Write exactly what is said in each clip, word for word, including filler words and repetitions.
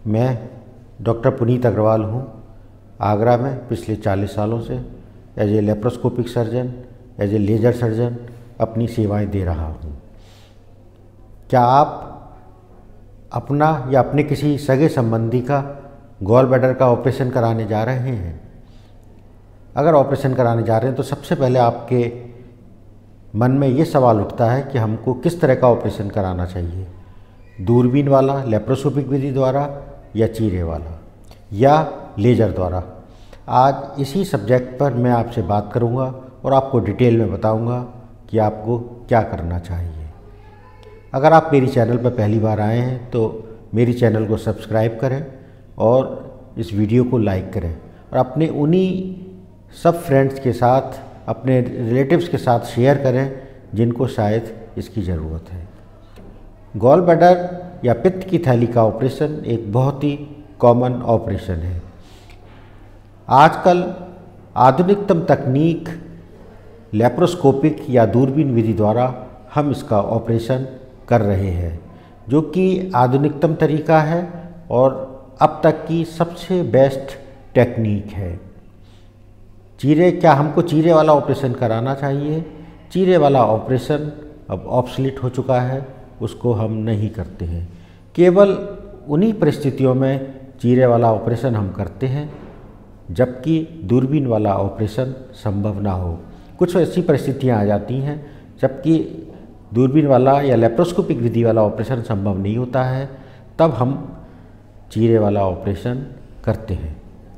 मैं डॉक्टर पुनीत अग्रवाल हूँ। आगरा में पिछले चालीस सालों से as a laparoscopic surgeon, as a laser surgeon अपनी सेवाएं दे रहा हूँ। क्या आप अपना या अपने किसी सगे संबंधी का गॉल ब्लैडर का ऑपरेशन कराने जा रहे हैं? अगर ऑपरेशन कराने जा रहे हैं तो सबसे पहले आपके मन में ये सवाल उठता है कि हमको किस तरह का ऑपरेशन कराना चाहिए, दूरबीन वाला लेप्रोस्कोपिक विधि द्वारा या चीरे वाला या लेज़र द्वारा। आज इसी सब्जेक्ट पर मैं आपसे बात करूंगा और आपको डिटेल में बताऊंगा कि आपको क्या करना चाहिए। अगर आप मेरी चैनल पर पहली बार आए हैं तो मेरी चैनल को सब्सक्राइब करें और इस वीडियो को लाइक करें और अपने उन्हीं सब फ्रेंड्स के साथ, अपने रिलेटिव्स के साथ शेयर करें जिनको शायद इसकी ज़रूरत है। गॉल ब्लैडर या पित्त की थैली का ऑपरेशन एक बहुत ही कॉमन ऑपरेशन है। आजकल आधुनिकतम तकनीक लेप्रोस्कोपिक या दूरबीन विधि द्वारा हम इसका ऑपरेशन कर रहे हैं, जो कि आधुनिकतम तरीका है और अब तक की सबसे बेस्ट टेक्निक है। चीरे क्या हमको चीरे वाला ऑपरेशन कराना चाहिए? चीरे वाला ऑपरेशन अब ऑब्सोलीट हो चुका है, उसको हम नहीं करते हैं। केवल उन्हीं परिस्थितियों में चीरे वाला ऑपरेशन हम करते हैं जबकि दूरबीन वाला ऑपरेशन संभव ना हो। कुछ ऐसी परिस्थितियां आ जाती हैं जबकि दूरबीन वाला या लेप्रोस्कोपिक विधि वाला ऑपरेशन संभव नहीं होता है, तब हम चीरे वाला ऑपरेशन करते हैं।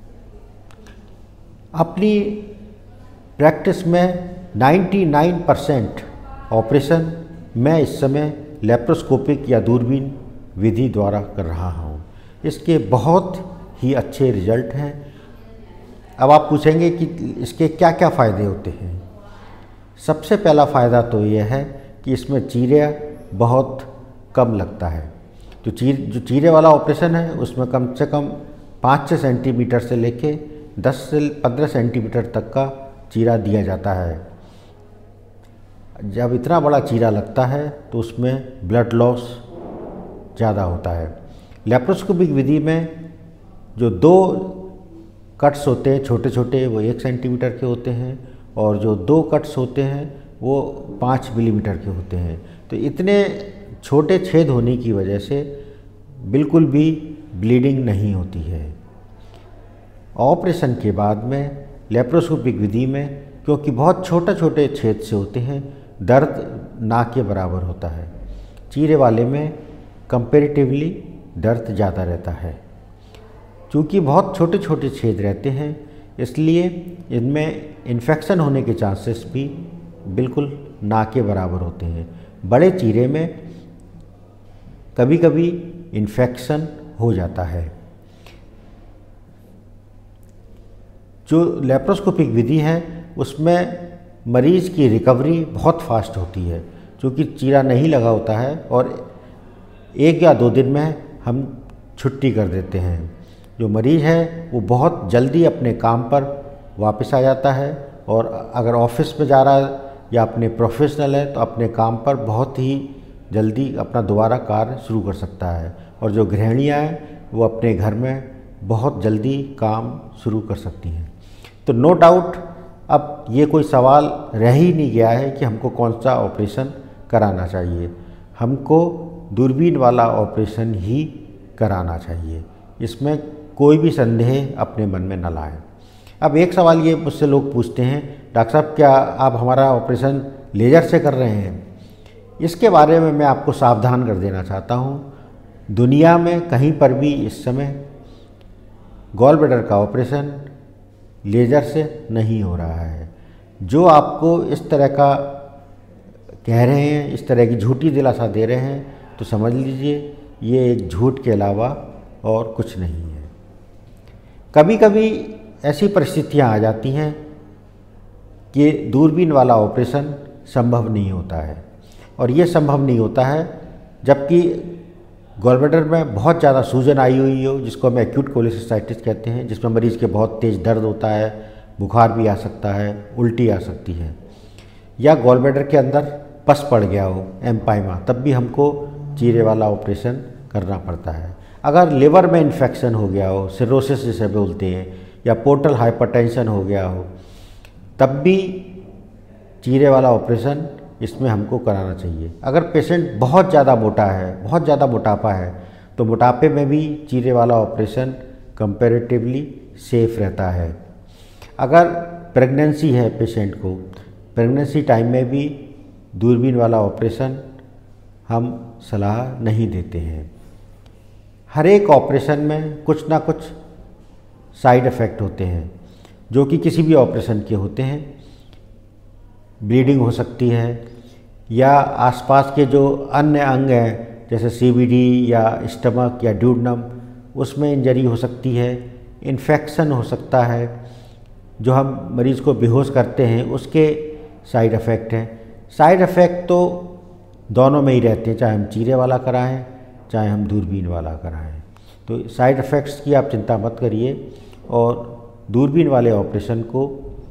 अपनी प्रैक्टिस में निन्यानवे परसेंट ऑपरेशन मैं इस समय लेप्रोस्कोपिक या दूरबीन विधि द्वारा कर रहा हूँ। इसके बहुत ही अच्छे रिजल्ट हैं। अब आप पूछेंगे कि इसके क्या क्या फ़ायदे होते हैं। सबसे पहला फ़ायदा तो यह है कि इसमें चीरे बहुत कम लगता है। जो चीर जो चीरे वाला ऑपरेशन है उसमें कम से कम पाँच छः सेंटीमीटर से लेके दस से पंद्रह सेंटीमीटर तक का चीरा दिया जाता है। जब इतना बड़ा चीरा लगता है तो उसमें ब्लड लॉस ज़्यादा होता है। लेप्रोस्कोपिक विधि में जो दो कट्स होते हैं छोटे छोटे, वो एक सेंटीमीटर के होते हैं और जो दो कट्स होते हैं वो पाँच मिलीमीटर के होते हैं। तो इतने छोटे छेद होने की वजह से बिल्कुल भी ब्लीडिंग नहीं होती है। ऑपरेशन के बाद में लेप्रोस्कोपिक विधि में क्योंकि बहुत छोटे छोटे छेद से होते हैं, दर्द ना के बराबर होता है। चीरे वाले में कंपैरेटिवली दर्द ज़्यादा रहता है। चूँकि बहुत छोटे छोटे छेद रहते हैं इसलिए इनमें इन्फेक्शन होने के चांसेस भी बिल्कुल ना के बराबर होते हैं। बड़े चीरे में कभी कभी इन्फेक्शन हो जाता है। जो लेप्रोस्कोपिक विधि है उसमें मरीज़ की रिकवरी बहुत फास्ट होती है, क्योंकि चीरा नहीं लगा होता है और एक या दो दिन में हम छुट्टी कर देते हैं। जो मरीज़ है वो बहुत जल्दी अपने काम पर वापस आ जाता है और अगर ऑफिस में जा रहा है या अपने प्रोफेशनल है तो अपने काम पर बहुत ही जल्दी अपना दोबारा कार्य शुरू कर सकता है। और जो गृहिणियाँ हैं वो अपने घर में बहुत जल्दी काम शुरू कर सकती हैं। तो नो डाउट अब ये कोई सवाल रह ही नहीं गया है कि हमको कौन सा ऑपरेशन कराना चाहिए। हमको दूरबीन वाला ऑपरेशन ही कराना चाहिए, इसमें कोई भी संदेह अपने मन में न लाएं। अब एक सवाल ये मुझसे लोग पूछते हैं, डॉक्टर साहब क्या आप हमारा ऑपरेशन लेज़र से कर रहे हैं? इसके बारे में मैं आपको सावधान कर देना चाहता हूँ। दुनिया में कहीं पर भी इस समय गॉल ब्लैडर का ऑपरेशन लेज़र से नहीं हो रहा है। जो आपको इस तरह का कह रहे हैं, इस तरह की झूठी दिलासा दे रहे हैं, तो समझ लीजिए ये एक झूठ के अलावा और कुछ नहीं है। कभी कभी ऐसी परिस्थितियां आ जाती हैं कि दूरबीन वाला ऑपरेशन संभव नहीं होता है और ये संभव नहीं होता है जबकि गॉल ब्लैडर में बहुत ज़्यादा सूजन आई हुई हो, जिसको हम एक्यूट कोलेसिस्टाइटिस कहते हैं, जिसमें मरीज़ के बहुत तेज़ दर्द होता है, बुखार भी आ सकता है, उल्टी आ सकती है, या गॉल ब्लैडर के अंदर पस पड़ गया हो एम्पाइमा, तब भी हमको चीरे वाला ऑपरेशन करना पड़ता है। अगर लिवर में इन्फेक्शन हो गया हो, सिरोसिस जिसे बोलते हैं, या पोर्टल हाइपरटेंशन हो गया हो, तब भी चीरे वाला ऑपरेशन इसमें हमको कराना चाहिए। अगर पेशेंट बहुत ज़्यादा मोटा है, बहुत ज़्यादा मोटापा है, तो मोटापे में भी चीरे वाला ऑपरेशन कंपैरेटिवली सेफ रहता है। अगर प्रेगनेंसी है पेशेंट को, प्रेगनेंसी टाइम में भी दूरबीन वाला ऑपरेशन हम सलाह नहीं देते हैं। हर एक ऑपरेशन में कुछ ना कुछ साइड इफ़ेक्ट होते हैं जो कि किसी भी ऑपरेशन के होते हैं। ब्लीडिंग हो सकती है, या आसपास के जो अन्य अंग हैं जैसे सीबीडी या स्टमक या ड्यूडनम, उसमें इंजरी हो सकती है। इन्फेक्शन हो सकता है, जो हम मरीज़ को बेहोश करते हैं उसके साइड इफ़ेक्ट हैं। साइड इफ़ेक्ट तो दोनों में ही रहते हैं, चाहे हम चीरे वाला कराएं चाहे हम दूरबीन वाला कराएं। तो साइड इफ़ेक्ट्स की आप चिंता मत करिए और दूरबीन वाले ऑपरेशन को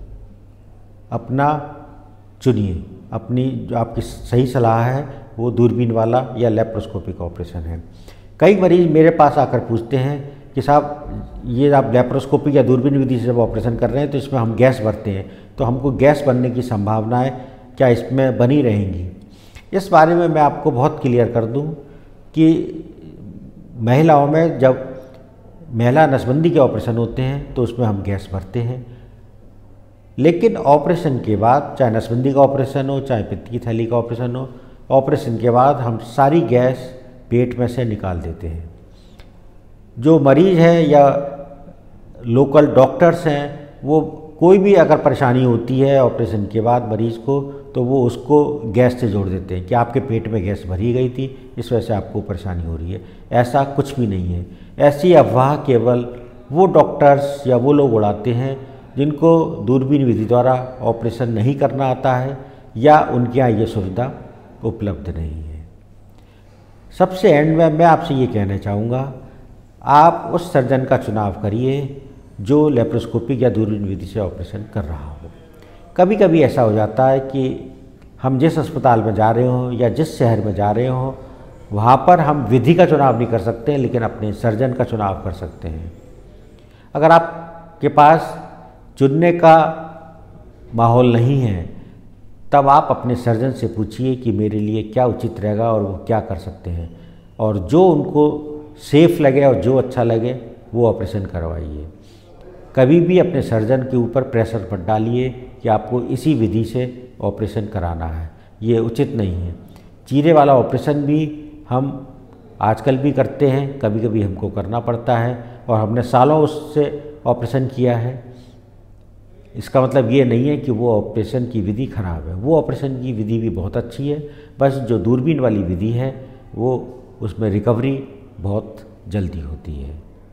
अपना चुनिए। अपनी जो आपकी सही सलाह है वो दूरबीन वाला या लेप्रोस्कोपिक ऑपरेशन है। कई मरीज़ मेरे पास आकर पूछते हैं कि साहब ये आप लेप्रोस्कोपिक या दूरबीन विधि से जब ऑपरेशन कर रहे हैं तो इसमें हम गैस भरते हैं, तो हमको गैस बनने की संभावनाएं क्या इसमें बनी रहेंगी? इस बारे में मैं आपको बहुत क्लियर कर दूं कि महिलाओं में जब महिला नसबंदी के ऑपरेशन होते हैं तो उसमें हम गैस भरते हैं, लेकिन ऑपरेशन के बाद, चाहे नसबंदी का ऑपरेशन हो चाहे पित्त की थैली का ऑपरेशन हो, ऑपरेशन के बाद हम सारी गैस पेट में से निकाल देते हैं। जो मरीज़ है या लोकल डॉक्टर्स हैं, वो कोई भी अगर परेशानी होती है ऑपरेशन के बाद मरीज़ को, तो वो उसको गैस से जोड़ देते हैं कि आपके पेट में गैस भरी गई थी, इस वजह से आपको परेशानी हो रही है। ऐसा कुछ भी नहीं है। ऐसी अफवाह केवल वो डॉक्टर्स या वो लोग उड़ाते हैं जिनको दूरबीन विधि द्वारा ऑपरेशन नहीं करना आता है या उनके यहाँ ये सुविधा उपलब्ध नहीं है। सबसे एंड में मैं आपसे ये कहना चाहूँगा, आप उस सर्जन का चुनाव करिए जो लेप्रोस्कोपिक या दूरबीन विधि से ऑपरेशन कर रहा हो। कभी कभी ऐसा हो जाता है कि हम जिस अस्पताल में जा रहे हों या जिस शहर में जा रहे हों, वहाँ पर हम विधि का चुनाव नहीं कर सकते, लेकिन अपने सर्जन का चुनाव कर सकते हैं। अगर आपके पास चुनने का माहौल नहीं है, तब आप अपने सर्जन से पूछिए कि मेरे लिए क्या उचित रहेगा और वो क्या कर सकते हैं, और जो उनको सेफ लगे और जो अच्छा लगे वो ऑपरेशन करवाइए। कभी भी अपने सर्जन के ऊपर प्रेशर मत डालिए कि आपको इसी विधि से ऑपरेशन कराना है, ये उचित नहीं है। चीरे वाला ऑपरेशन भी हम आजकल भी करते हैं, कभी कभी हमको करना पड़ता है और हमने सालों उससे ऑपरेशन किया है। इसका मतलब ये नहीं है कि वो ऑपरेशन की विधि खराब है, वो ऑपरेशन की विधि भी बहुत अच्छी है। बस जो दूरबीन वाली विधि है वो उसमें रिकवरी बहुत जल्दी होती है।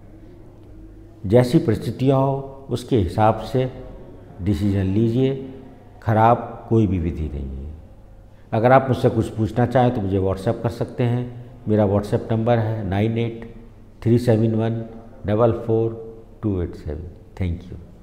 जैसी परिस्थितियाँ हो उसके हिसाब से डिसीजन लीजिए, खराब कोई भी विधि नहीं है। अगर आप मुझसे कुछ पूछना चाहें तो मुझे व्हाट्सएप कर सकते हैं। मेरा व्हाट्सएप नंबर है nine eight three seven one double four two eight seven. Thank you.